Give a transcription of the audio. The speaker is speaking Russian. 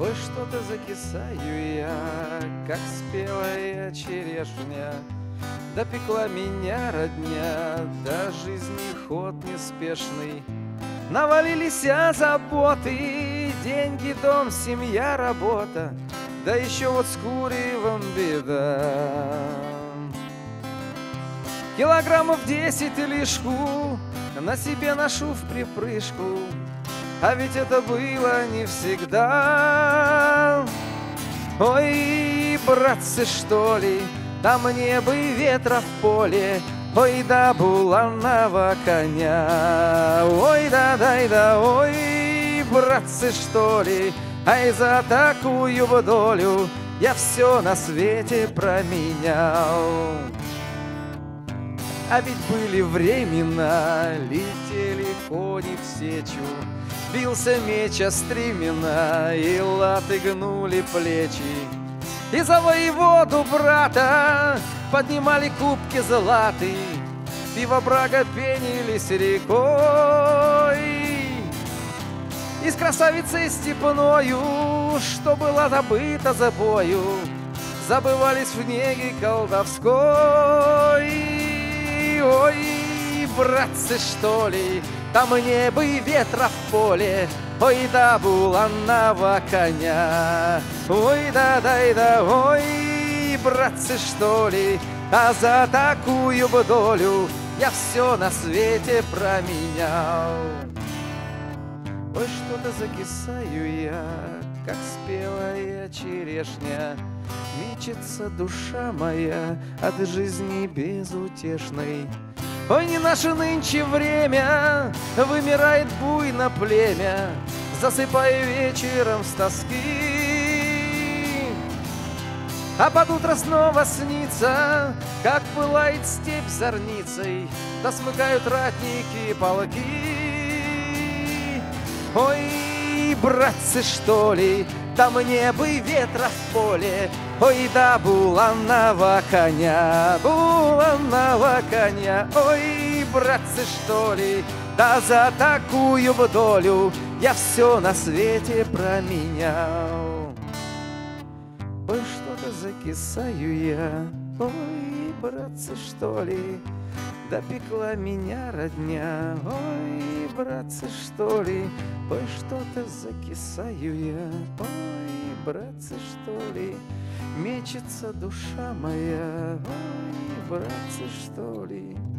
Ой, что-то закисаю я, как спелая черешня. Допекла меня родня, до жизни ход неспешный. Навалились заботы, деньги, дом, семья, работа, да еще вот с куревом беда. Килограммов 10 лишку на себе ношу в припрыжку, а ведь это было не всегда. Ой, братцы, что ли, да мне бы ветра в поле, ой, да буланого коня. Ой, да, дай, да, ой, братцы, что ли, ай, за такую бы долю я все на свете променял. А ведь были времена, летели кони в сечу, бился меч о стремена, и латы гнули плечи. И за воеводу брата поднимали кубки золотые, пиво брага пенились рекой. И с красавицей степною, что была забыта за бою, забывались в неге колдовской. Ой, братцы, что ли, да мне бы ветра в поле, ой, да буланого коня. Ой, да, дай, да, ой, братцы, что ли, а за такую бы долю я все на свете променял. Ой, что-то закисаю я, как спелая черешня. Мечется душа моя от жизни безутешной. Ой, не наше нынче время, вымирает буйно племя, засыпая вечером с тоски. А под утро снова снится, как пылает степь зорницей, да смыкают ратники полки. Ой, братцы, что ли, да мне бы ветра в поле, ой, да буланого коня, буланого коня. Ой, братцы, что ли, да за такую бы долю я все на свете променял. Ой, что-то закисаю я, ой, братцы, что ли, допекла меня родня. Ой, братцы, что ли, ой, что-то закисаю я. Ой, братцы, что ли, мечется душа моя. Ой, братцы, что ли.